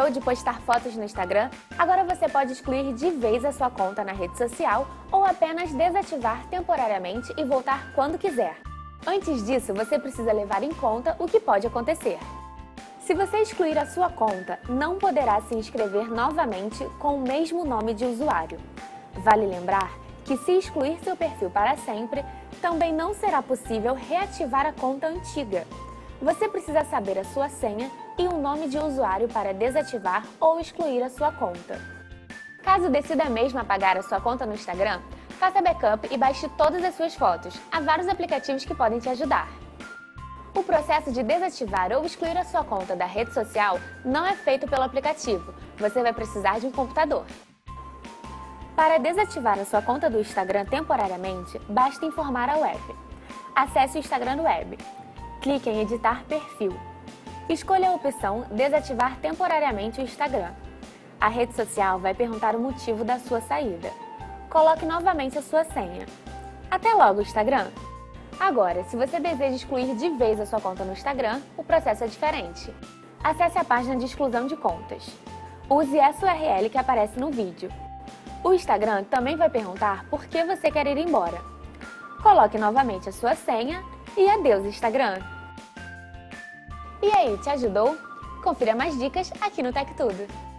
Cansou de postar fotos no Instagram? Agora você pode excluir de vez a sua conta na rede social ou apenas desativar temporariamente e voltar quando quiser. Antes disso, você precisa levar em conta o que pode acontecer. Se você excluir a sua conta, não poderá se inscrever novamente com o mesmo nome de usuário. Vale lembrar que se excluir seu perfil para sempre, também não será possível reativar a conta antiga. Você precisa saber a sua senha e um nome de usuário para desativar ou excluir a sua conta. Caso decida mesmo apagar a sua conta no Instagram, faça backup e baixe todas as suas fotos. Há vários aplicativos que podem te ajudar. O processo de desativar ou excluir a sua conta da rede social não é feito pelo aplicativo. Você vai precisar de um computador. Para desativar a sua conta do Instagram temporariamente, basta informar a web. Acesse o Instagram no web. Clique em Editar perfil. Escolha a opção Desativar temporariamente o Instagram. A rede social vai perguntar o motivo da sua saída. Coloque novamente a sua senha. Até logo, Instagram! Agora, se você deseja excluir de vez a sua conta no Instagram, o processo é diferente. Acesse a página de exclusão de contas. Use essa URL que aparece no vídeo. O Instagram também vai perguntar por que você quer ir embora. Coloque novamente a sua senha e adeus, Instagram! E aí, te ajudou? Confira mais dicas aqui no Tech Tudo!